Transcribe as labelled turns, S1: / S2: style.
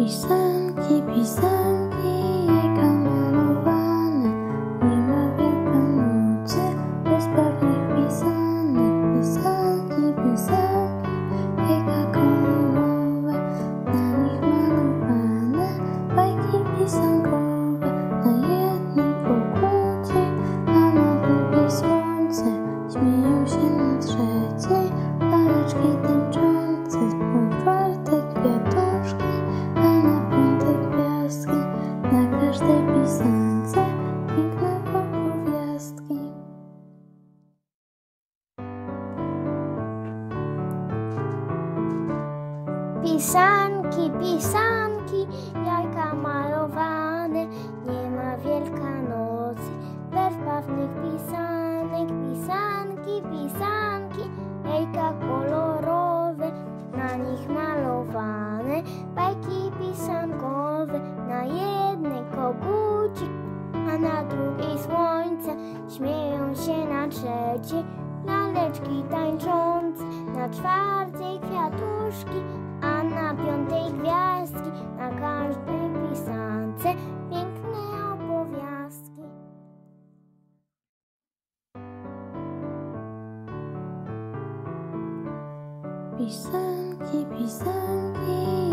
S1: Pisanki, pisanki, jajka malowane, nie ma Wielkanocy bez barwnych pisanek. Pisanki, pisanki, jajka kolorowe, na nich malowane bajki pisankowe. Na jednej pokładzie, a na drugiej słońce, śmieją się na trzeciej laleczki tańczące. Na czwartej kwiatuszki, a na piątej gwiazdki, na każdej pisance piękne opowiastki.
S2: Pisanki, pisanki, jajka malowane, nie ma Wielkanocy bez barwnych pisanek. Pisanki, pisanki, jajka kolorowe, na nich malowane bajki pisankowe. Na jednej kogucik, a na drugiej słońce, śmieją się na trzeciej laleczki tańczące. Na czwartej kwiatuszki, a na piątej gwiazdki, na każdej pisance piękne opowiastki.
S1: Pisanki, pisanki,